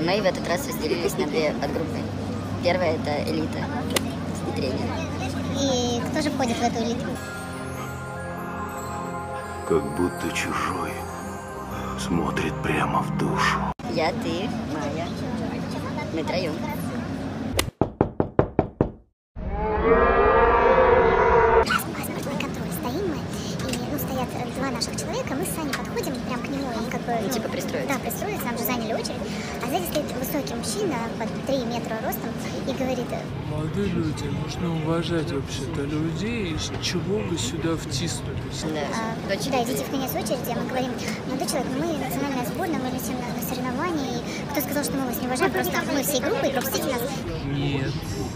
Мы в этот раз разделились на две подгруппы. Первая — это элита и тренер. И кто же входит в эту элиту? Как будто чужой смотрит прямо в душу. Я, ты, Майя. Мы троем. Два наших человека, мы с Саней подходим прям к нему и как бы... Ну, типа пристроиться. Да, пристроиться, нам же заняли очередь. А сзади стоит высокий мужчина под 3 метра ростом и говорит... Молодые люди, нужно уважать вообще-то людей, из чего вы сюда втиснулись. Да, да, идите в конец очереди, а мы говорим, молодой человек, мы национальная сборная, мы летим на соревнования, и кто сказал, что мы вас не уважаем, просто мы всей группой, пропустите нас. Нет.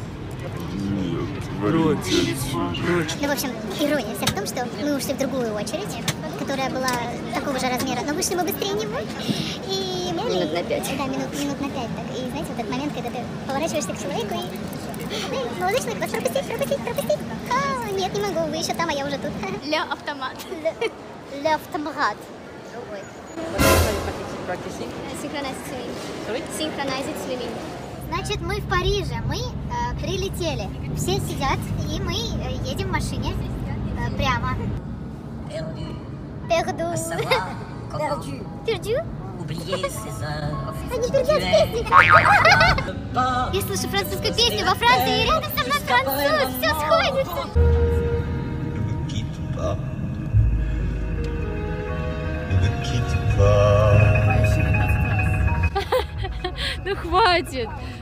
Против. Ну, в общем, ирония вся в том, что мы ушли в другую очередь, которая была такого же размера, но вышли мы быстрее него. И минут на 5. Да, минут на 5. Так. И знаете, вот этот момент, когда ты поворачиваешься к человеку и... молодой человек, вас пропустить. А, нет, не могу, вы еще там, а я уже тут. Ля автомат. Ля автомат. Synchronized swimming. Значит, мы в Париже, мы прилетели. Все сидят, и мы едем в машине прямо. Перду. Перду? Они пердят песни. Я слышу французскую песню во Франции, и рядом со мной француз. Все сходится. Ну хватит.